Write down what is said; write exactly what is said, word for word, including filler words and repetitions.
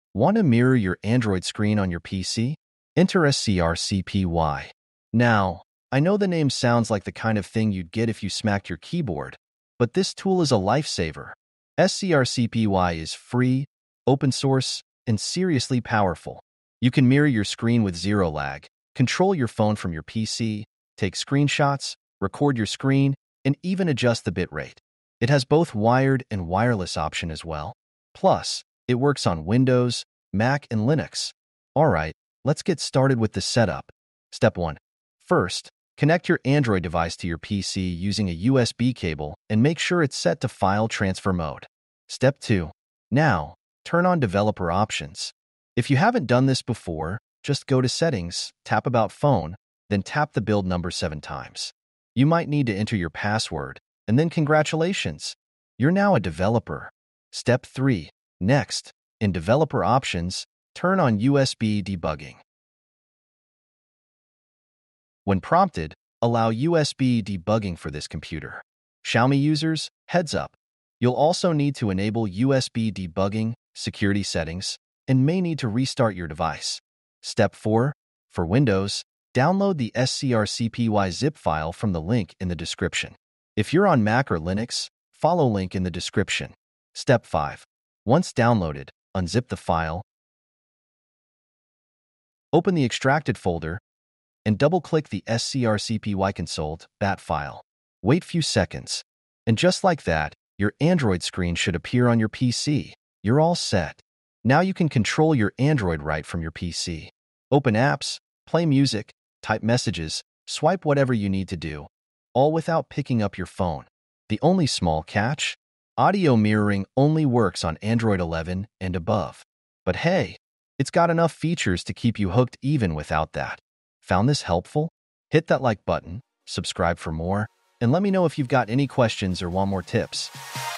Want to mirror your Android screen on your P C? Enter S C R C P Y. Now, I know the name sounds like the kind of thing you'd get if you smacked your keyboard, but this tool is a lifesaver. S C R C P Y is free, open source, and seriously powerful. You can mirror your screen with zero lag, control your phone from your P C, take screenshots, record your screen, and even adjust the bitrate. It has both wired and wireless option as well. Plus, it works on Windows, Mac, and Linux. Alright, let's get started with the setup. Step one. First, connect your Android device to your P C using a U S B cable and make sure it's set to file transfer mode. Step two. Now, turn on developer options. If you haven't done this before, just go to Settings, tap About Phone, then tap the build number seven times. You might need to enter your password, and then congratulations, you're now a developer. Step three. Next, in Developer Options, turn on U S B debugging. When prompted, allow U S B debugging for this computer. Xiaomi users, heads up. You'll also need to enable U S B debugging, security settings, and may need to restart your device. Step four. For Windows, download the S C R C P Y zip file from the link in the description. If you're on Mac or Linux, follow link in the description. Step five. Once downloaded, unzip the file, open the extracted folder, and double-click the S C R C P Y console bat file. Wait few seconds, and just like that, your Android screen should appear on your P C. You're all set. Now you can control your Android right from your P C. Open apps, play music, type messages, swipe whatever you need to do, all without picking up your phone. The only small catch? Audio mirroring only works on Android eleven and above. But hey, it's got enough features to keep you hooked even without that. Found this helpful? Hit that like button, subscribe for more, and let me know if you've got any questions or want more tips.